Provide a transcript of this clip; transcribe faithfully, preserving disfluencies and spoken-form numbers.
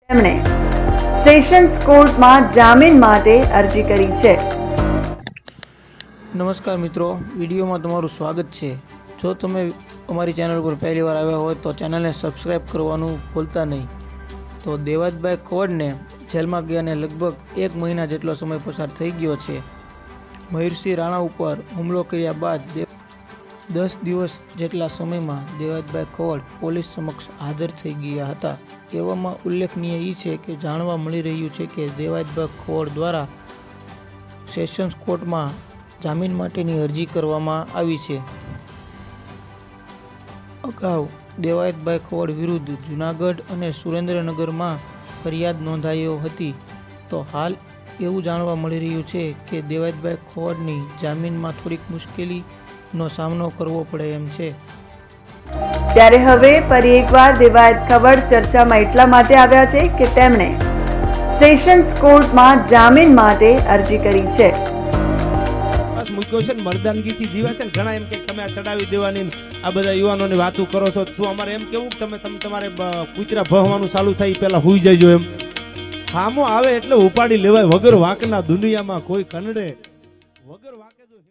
તેમણે સેશન્સ કોર્ટમાં જામીન માટે અરજી કરી છે। નમસ્કાર મિત્રો, વિડીયોમાં તમારું સ્વાગત છે। જો તમે અમારી ચેનલ પર પહેલી વાર આવ્યા હોય તો ચેનલને સબસ્ક્રાઈબ કરવાનું ભૂલતા નહીં। તો દેવાયતભાઈ ખવડને જેલમાં ગયાને લગભગ એક મહિના જેટલો સમય પસાર થઈ ગયો છે। મયુરસિંહ રાણા ઉપર હુમલો કર્યા બાદ દસ દિવસ જેટલા સમયમાં દેવાયતભાઈ ખવડ પોલીસ સમક્ષ હાજર થઈ ગયા હતા। એવામાં ઉલ્લેખનીય એ છે કે જાણવા મળી રહ્યું છે કે દેવાયતભાઈ ખવડ દ્વારા સેશન્સ કોર્ટમાં જામીન માટેની અરજી કરવામાં આવી છે। અગાઉ દેવાયતભાઈ ખવડ વિરુદ્ધ જૂનાગઢ અને સુરેન્દ્રનગરમાં ફરિયાદ નોંધાયો હતી। તો હાલ એવું જાણવા મળી રહ્યું છે કે દેવાયતભાઈ ખવડની જામીનમાં થોડીક મુશ્કેલીનો સામનો કરવો પડે એમ છે। ત્યારે હવે ફરી એકવાર દેવાયત ખવડ ચર્ચામાં એટલા માટે આવ્યા છે કે તેમણે સેશન્સ કોર્ટમાં જામીન માટે અરજી કરી છે। મૂક્યો છે ને મર્દાનગીથી જીવે છે ને ઘણા એમ કે તમે આ ચડાવી દેવાની આ બધા યુવાનોની વાતો કરો છો। શું અમારે એમ કેવું તમે તમે તમારે કૂતરા ભહવાનું ચાલુ થાય પહેલા હુઈ જજો એમ ખામો આવે એટલે ઉપાડી લેવાય વગર વાંકના દુનિયામાં કોઈ કનડે વગર વાંકે જો